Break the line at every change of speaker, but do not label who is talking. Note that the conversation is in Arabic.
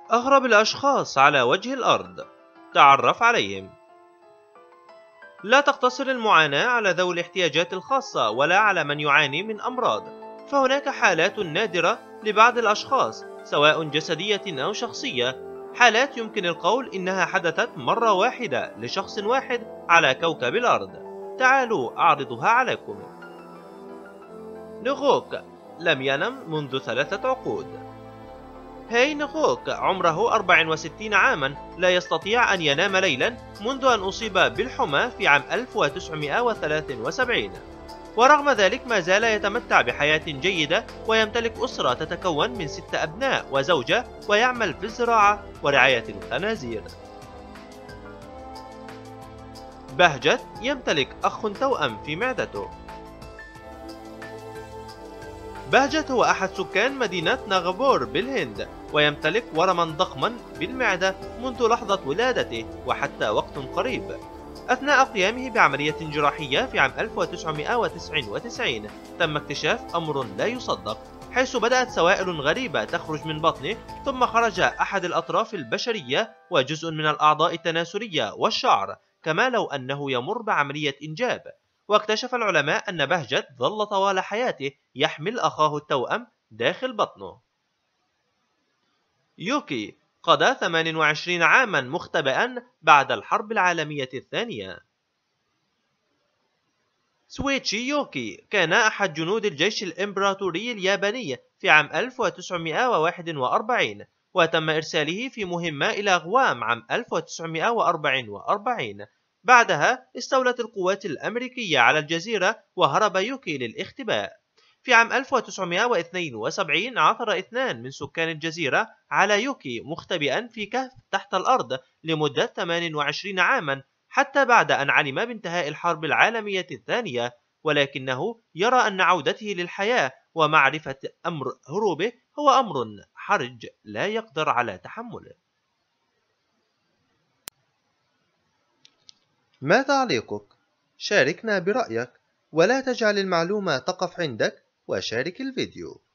أغرب الأشخاص على وجه الأرض. تعرف عليهم. لا تقتصر المعاناة على ذوي الاحتياجات الخاصة ولا على من يعاني من أمراض، فهناك حالات نادرة لبعض الأشخاص سواء جسدية أو شخصية، حالات يمكن القول إنها حدثت مرة واحدة لشخص واحد على كوكب الأرض. تعالوا أعرضها عليكم. نغوك لم ينم منذ 3 عقود. هاي نغوك عمره 64 عاما لا يستطيع أن ينام ليلا منذ أن أصيب بالحمى في عام 1973، ورغم ذلك ما زال يتمتع بحياة جيدة ويمتلك أسرة تتكون من 6 أبناء وزوجة، ويعمل في الزراعة ورعاية الخنازير. بهجت يمتلك أخ توأم في معدته. بهجت هو أحد سكان مدينة ناغبور بالهند، ويمتلك ورما ضخما بالمعدة منذ لحظة ولادته وحتى وقت قريب. أثناء قيامه بعملية جراحية في عام 1999 تم اكتشاف أمر لا يصدق، حيث بدأت سوائل غريبة تخرج من بطنه، ثم خرج أحد الأطراف البشرية وجزء من الأعضاء التناسلية والشعر، كما لو أنه يمر بعملية إنجاب. واكتشف العلماء أن بهجت ظل طوال حياته يحمل أخاه التوأم داخل بطنه. يوكي قضى 28 عاما مختبئا بعد الحرب العالمية الثانية. سويتشي يوكي كان أحد جنود الجيش الإمبراطوري الياباني في عام 1941، وتم إرساله في مهمة إلى غوام عام 1944. بعدها استولت القوات الأمريكية على الجزيرة وهرب يوكي للاختباء. في عام 1972 عثر 2 من سكان الجزيرة على يوكي مختبئا في كهف تحت الأرض لمدة 28 عاما، حتى بعد أن علم بانتهاء الحرب العالمية الثانية، ولكنه يرى أن عودته للحياة ومعرفة أمر هروبه هو أمر حرج لا يقدر على تحمله.
ما تعليقك؟ شاركنا برأيك، ولا تجعل المعلومة تقف عندك، وشارك الفيديو.